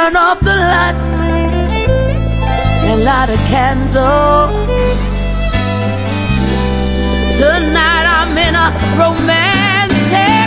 turn off the lights and light a candle. Tonight I'm in a romantic